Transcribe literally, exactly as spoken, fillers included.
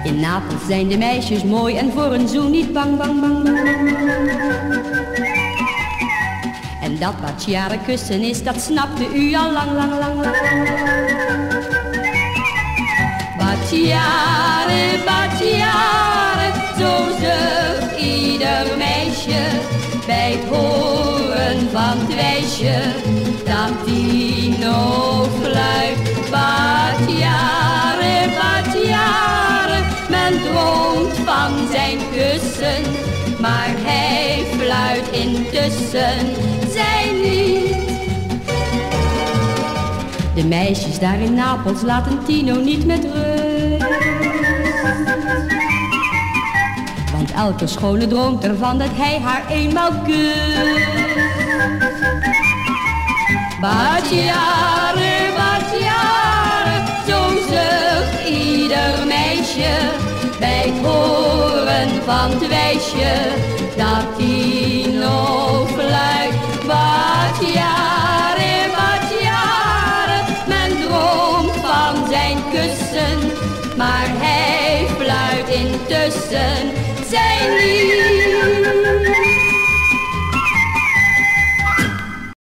In Napels zijn de meisjes mooi en voor een zoen niet bang, bang, bang, bang, bang, bang. En dat baciare kussen is, dat snapte u al lang, lang, lang, lang. Baciare, baciare, zo zucht ieder meisje bij het horen van het wijsje dat Tino fluit. Baciare, baciare, men droomt van zijn kussen, maar hij fluit intussen, zij niet. De meisjes daar in Napels laten Tino niet met rust, want elke schone droomt ervan dat hij haar eenmaal kust. Baciare, baciare, zo zucht ieder meisje bij het horen van het wijsje dat Tino fluit. Baciare, baciare, men droomt van zijn kussen, maar hij fluit intussen, zij niet.